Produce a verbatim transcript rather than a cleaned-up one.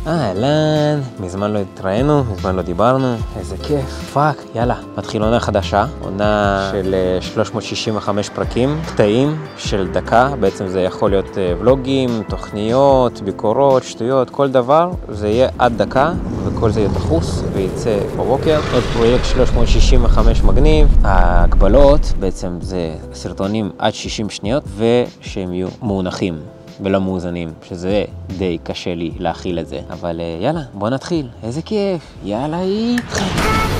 אהלן, מזמן לא התראינו, מזמן לא דיברנו, איזה כיף, פאק, יאללה. מתחיל עונה חדשה, עונה של שלוש מאות שישים וחמש פרקים, קטעים של דקה, בעצם זה יכול להיות ולוגים, תוכניות, ביקורות, שטויות, כל דבר, זה יהיה עד דקה, וכל זה יהיה דחוס, וייצא בבוקר. עוד פרויקט שלוש מאות שישים וחמש מגניב, ההגבלות בעצם זה סרטונים עד שישים שניות, ושהם יהיו מונחים. ולא מאוזנים, שזה די קשה לי להכיל את זה. אבל יאללה, בוא נתחיל. איזה כיף. יאללה, איתך.